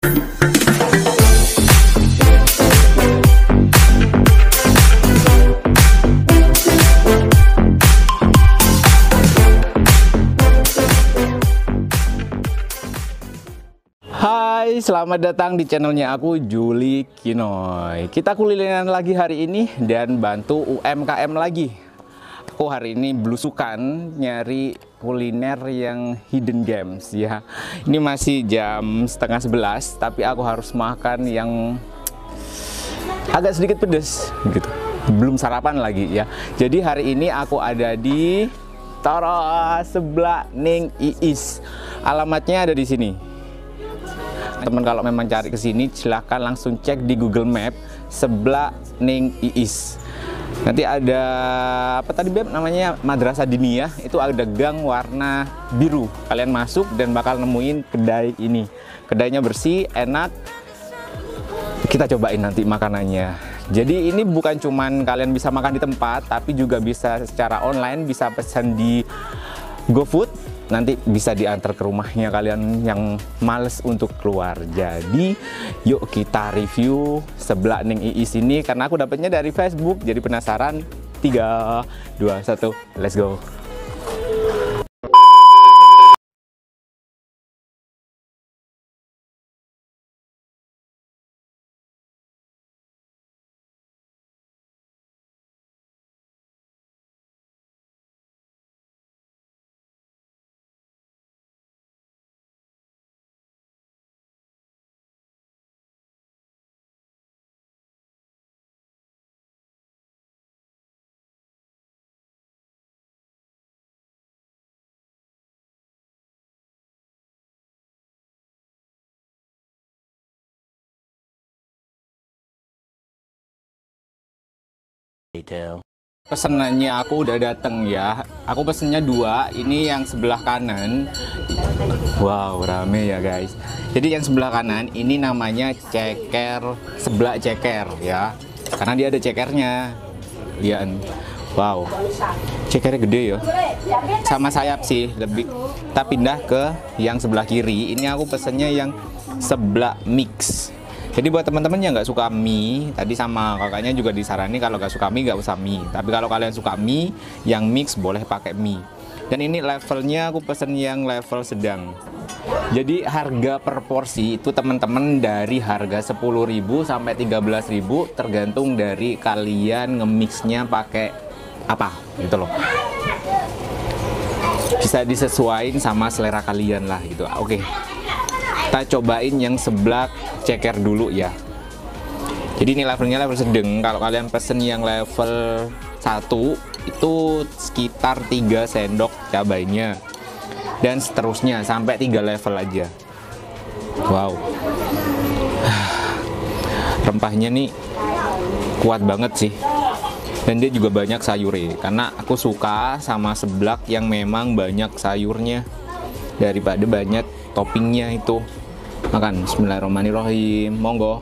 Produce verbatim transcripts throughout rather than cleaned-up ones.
Hai, selamat datang di channelnya aku, Juli Kinoy. Kita kulineran lagi hari ini dan bantu U M K M lagi. Aku hari ini belusukan nyari kuliner yang hidden gems ya. Ini masih jam setengah sebelas, tapi aku harus makan yang agak sedikit pedas gitu. Belum sarapan lagi ya. Jadi hari ini aku ada di Tara sebelah Ning Iis. Alamatnya ada di sini. Teman kalau memang cari ke sini silahkan langsung cek di Google Map sebelah Ning Iis. Nanti ada apa tadi Beb namanya Madrasah Diniyah, itu ada gang warna biru. Kalian masuk dan bakal nemuin kedai ini. Kedainya bersih, enak. Kita cobain nanti makanannya. Jadi ini bukan cuman kalian bisa makan di tempat, tapi juga bisa secara online, bisa pesan di GoFood. Nanti bisa diantar ke rumahnya kalian yang males untuk keluar. Jadi yuk kita review sebelah Ning Iis ini karena aku dapatnya dari Facebook. Jadi penasaran. Tiga, dua, satu, let's go. Pesenannya aku udah dateng ya. Aku pesennya dua. Ini yang sebelah kanan. Wow, rame ya guys. Jadi yang sebelah kanan ini namanya ceker seblak ceker ya. Karena dia ada cekernya. Lihat. Wow. Cekernya gede ya. Sama sayap sih lebih. Kita pindah ke yang sebelah kiri. Ini aku pesennya yang seblak mix. Jadi buat teman-teman yang nggak suka mie, tadi sama kakaknya juga disarani kalau nggak suka mie nggak usah mie. Tapi kalau kalian suka mie, yang mix boleh pakai mie. Dan ini levelnya aku pesen yang level sedang. Jadi harga per porsi itu teman-teman dari harga sepuluh ribu sampai tiga belas ribu tergantung dari kalian nge-mixnya pakai apa gitu loh. Bisa disesuaikan sama selera kalian lah gitu. Oke. Kita cobain yang seblak ceker dulu ya. Jadi ini levelnya level sedang. Kalau kalian pesen yang level satu itu sekitar tiga sendok cabainya. Dan seterusnya sampai tiga level aja. Wow. Rempahnya nih kuat banget sih. Dan dia juga banyak sayurnya. Karena aku suka sama seblak yang memang banyak sayurnya daripada banyak toppingnya itu. Makan. Bismillahirrahmanirrahim. Monggo.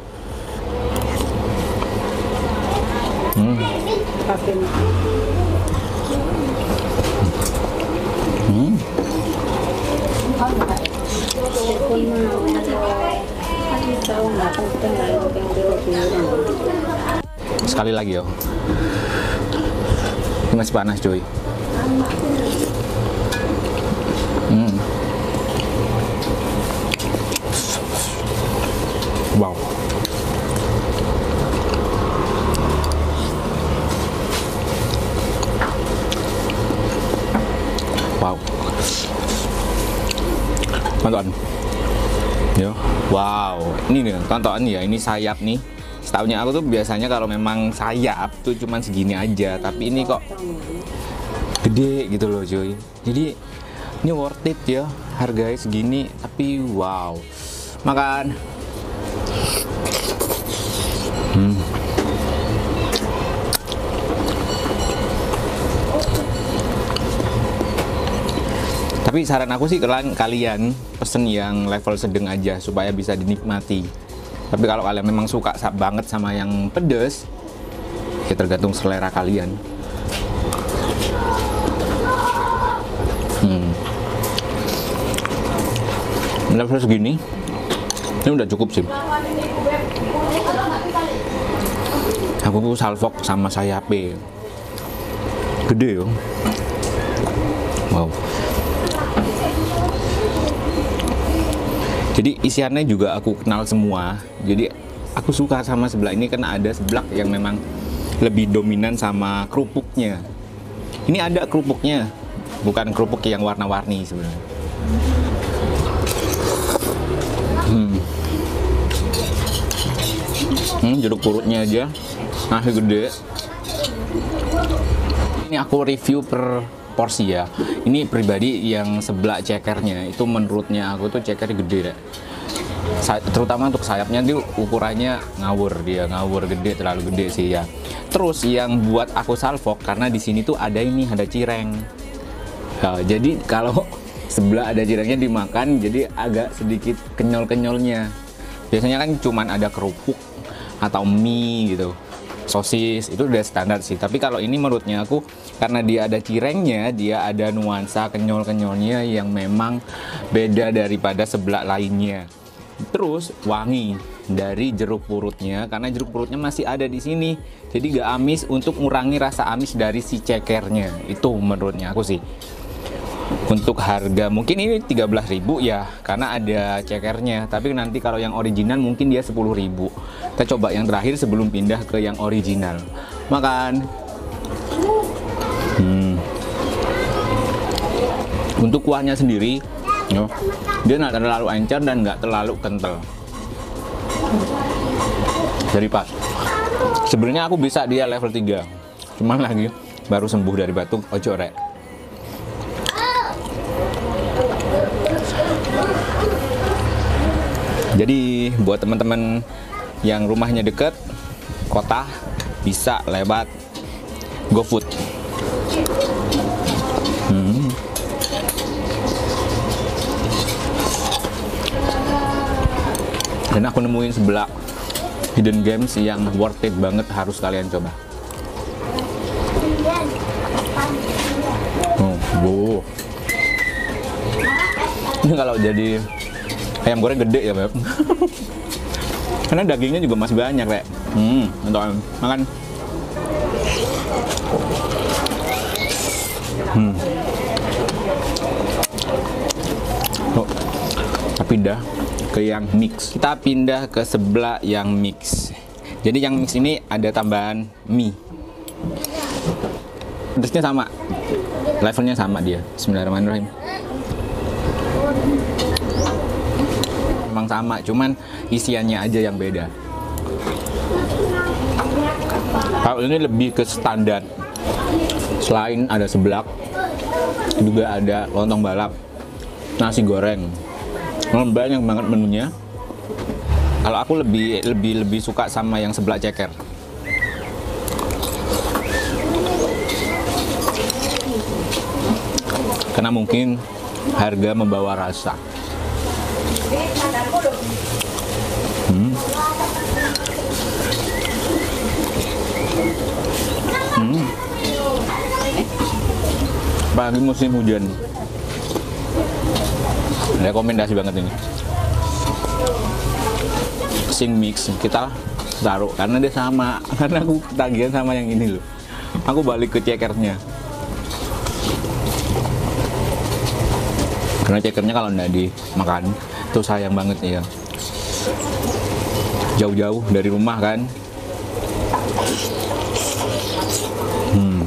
Hmm. Hmm. Sekali lagi yo. Ini masih panas cuy. Hmm. Wow. Wow. Tonton. Yo. Wow. Ini nih, tonton ya, ini sayap nih. Setahunya aku tuh biasanya kalau memang sayap tuh cuman segini aja, tapi ini kok gede gitu loh, cuy. Jadi ini worth it ya, harganya segini, tapi wow. Makan. Hmm. Tapi saran aku sih kalian kalian pesen yang level sedang aja supaya bisa dinikmati. Tapi kalau kalian memang suka banget sama yang pedes, ya tergantung selera kalian. Hmm. Level segini Ini udah cukup sih. Aku tuh salfok sama sayape gede yo. Wow. Jadi isiannya juga aku kenal semua. Jadi aku suka sama seblak ini karena ada seblak yang memang lebih dominan sama kerupuknya. Ini ada kerupuknya, bukan kerupuk yang warna-warni sebenarnya. Hmm. Hmm, jeruk purutnya aja masih gede. Ini aku review per porsi ya. Ini pribadi yang seblak cekernya itu menurutnya aku tuh ceker gede deh. Terutama untuk sayapnya tuh ukurannya ngawur, dia ngawur gede, terlalu gede sih ya. Terus yang buat aku salfok karena di sini tuh ada ini, ada cireng. Nah, jadi kalau seblak ada cirengnya dimakan jadi agak sedikit kenyol-kenyolnya. Biasanya kan cuman ada kerupuk atau mie gitu, sosis, itu udah standar sih. Tapi kalau ini menurutnya aku karena dia ada cirengnya, dia ada nuansa kenyol-kenyolnya yang memang beda daripada seblak lainnya. Terus wangi dari jeruk purutnya, karena jeruk purutnya masih ada di sini, jadi gak amis untuk mengurangi rasa amis dari si cekernya. Itu menurutnya aku sih. Untuk harga mungkin ini tiga belas ribu ya karena ada cekernya, tapi nanti kalau yang original mungkin dia sepuluh ribu. Kita coba yang terakhir sebelum pindah ke yang original. Makan. Hmm. Untuk kuahnya sendiri, yo, dia nggak terlalu encer dan nggak terlalu kental. Jadi pas. Sebenarnya aku bisa dia level tiga, cuman lagi baru sembuh dari batuk, ojo rek. Jadi buat teman-teman yang rumahnya deket kota bisa lewat GoFood. Hmm. Dan aku nemuin seblak hidden gems yang worth it banget, harus kalian coba. Oh, wow. Ini kalau jadi ayam goreng gede ya, Beb. Karena dagingnya juga masih banyak, Rek. Hmm, untuk makan. Hmm. Oh, kita pindah ke yang mix. Kita pindah ke seblak yang mix. Jadi yang mix ini ada tambahan mie. Pedasnya sama. Levelnya sama dia. Bismillahirrahmanirrahim. Memang sama, cuman isiannya aja yang beda. Kalau ini lebih ke standar. Selain ada seblak, juga ada lontong balap, nasi goreng. Banyak banget menunya. Kalau aku lebih lebih lebih suka sama yang seblak ceker. Karena mungkin harga membawa rasa. Hmm. Hmm. Pagi musim hujan, rekomendasi banget ini. Sing mix kita taruh karena dia sama, karena aku tagihan sama yang ini loh. Aku balik ke cekernya. Karena cekernya kalau nggak dimakan itu sayang banget ya. Jauh-jauh dari rumah kan. Hmm.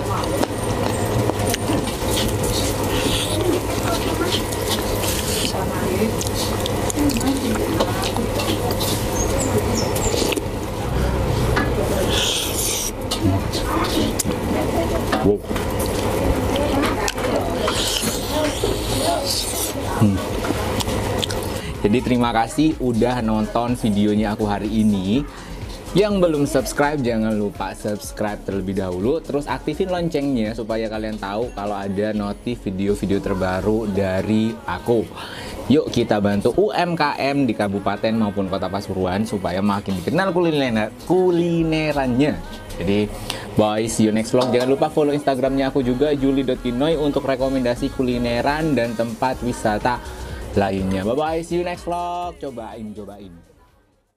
Wow. Hmm. Jadi terima kasih udah nonton videonya aku hari ini. Yang belum subscribe jangan lupa subscribe terlebih dahulu, terus aktifin loncengnya supaya kalian tahu kalau ada notif video-video terbaru dari aku. Yuk kita bantu U M K M di kabupaten maupun kota Pasuruan supaya makin dikenal kuliner kulinerannya. Jadi bye, see you next vlog. Jangan lupa follow Instagramnya aku juga, juli dot kinoy, untuk rekomendasi kulineran dan tempat wisata lainnya. Bye bye, see you next vlog. Cobain, cobain.